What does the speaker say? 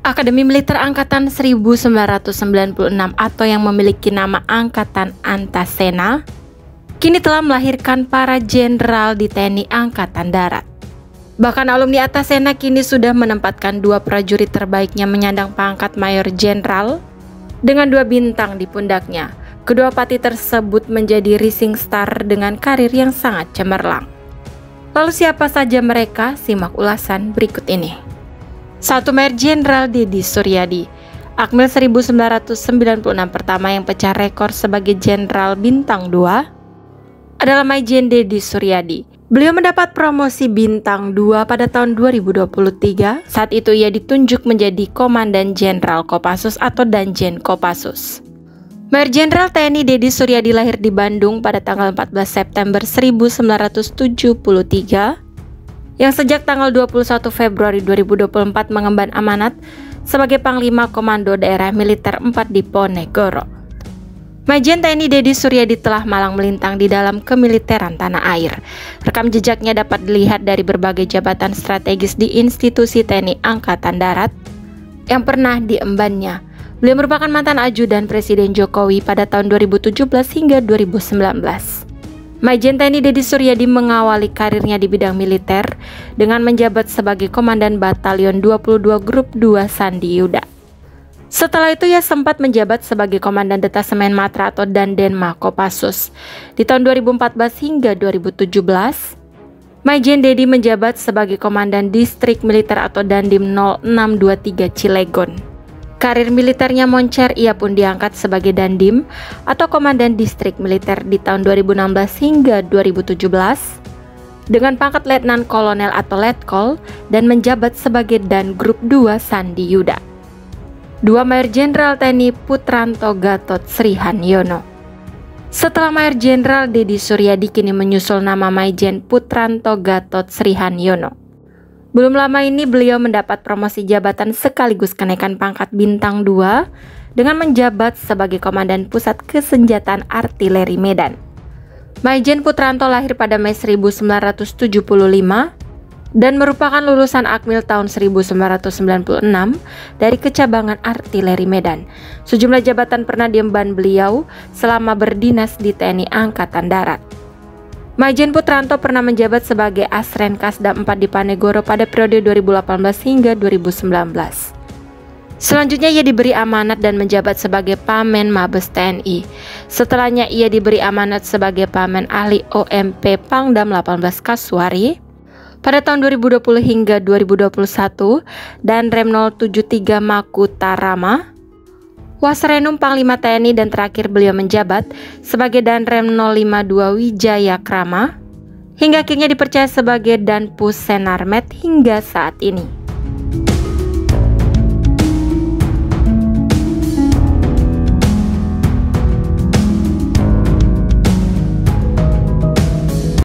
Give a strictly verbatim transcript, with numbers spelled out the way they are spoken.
Akademi Militer Angkatan seribu sembilan ratus sembilan puluh enam atau yang memiliki nama Angkatan Antasena kini telah melahirkan para jenderal di T N I Angkatan Darat. Bahkan alumni Antasena kini sudah menempatkan dua prajurit terbaiknya menyandang pangkat Mayor Jenderal dengan dua bintang di pundaknya. Kedua pati tersebut menjadi rising star dengan karir yang sangat cemerlang. Lalu siapa saja mereka? Simak ulasan berikut ini. satu. Mayor Jenderal Deddy Suryadi, Akmil seribu sembilan ratus sembilan puluh enam pertama yang pecah rekor sebagai Jenderal Bintang dua adalah Maijen Deddy Suryadi. Beliau mendapat promosi Bintang dua pada tahun dua ribu dua puluh tiga. Saat itu ia ditunjuk menjadi Komandan Jenderal Kopassus atau Danjen Kopassus. Mayor Jenderal T N I Deddy Suryadi lahir di Bandung pada tanggal empat belas September seribu sembilan ratus tujuh puluh tiga, yang sejak tanggal dua puluh satu Februari dua ribu dua puluh empat mengemban amanat sebagai Panglima Komando Daerah Militer empat di Ponegoro. Maijen T N I Deddy Suryadi telah malang melintang di dalam kemiliteran tanah air. Rekam jejaknya dapat dilihat dari berbagai jabatan strategis di institusi T N I Angkatan Darat yang pernah diembannya. Beliau merupakan mantan ajudan Presiden Jokowi pada tahun dua ribu tujuh belas hingga dua ribu sembilan belas. Maijen T N I Deddy Suryadi mengawali karirnya di bidang militer dengan menjabat sebagai Komandan Batalion dua puluh dua Grup dua Sandi Yuda. Setelah itu ia sempat menjabat sebagai Komandan Detasemen Matra atau Dandenma Kopassus. Di tahun dua ribu empat belas hingga dua ribu tujuh belas, Maijen Deddy menjabat sebagai Komandan Distrik Militer atau Dandim nol enam dua tiga Cilegon. Karir militernya moncer, ia pun diangkat sebagai Dandim atau Komandan Distrik Militer di tahun dua ribu enam belas hingga dua ribu tujuh belas dengan pangkat Letnan Kolonel atau Letkol dan menjabat sebagai Dan Grup dua Sandi Yuda. dua. Mayor Jenderal T N I Putranto Gatot Srihanyono. Setelah Mayor Jenderal Deddy Suryadi kini menyusul nama Maijen Putranto Gatot Srihanyono. Belum lama ini beliau mendapat promosi jabatan sekaligus kenaikan pangkat Bintang dua dengan menjabat sebagai Komandan Pusat Kesenjataan Artileri Medan. Maijen Putranto lahir pada Mei seribu sembilan ratus tujuh puluh lima dan merupakan lulusan Akmil tahun seribu sembilan ratus sembilan puluh enam dari Kecabangan Artileri Medan. Sejumlah jabatan pernah diemban beliau selama berdinas di T N I Angkatan Darat. Maijen Putranto pernah menjabat sebagai Asren Kasdam empat di Ponegoro pada periode dua ribu delapan belas hingga dua ribu sembilan belas. Selanjutnya ia diberi amanat dan menjabat sebagai Pamen Mabes T N I. Setelahnya ia diberi amanat sebagai Pamen Ahli O M P Pangdam delapan belas Kasuari pada tahun dua ribu dua puluh hingga dua ribu dua puluh satu dan Rem nol tujuh tiga Makutarama, Wasrenum Panglima T N I, dan terakhir beliau menjabat sebagai Danrem nol lima dua Wijaya Krama hingga akhirnya dipercaya sebagai Danpus Senarmet hingga saat ini.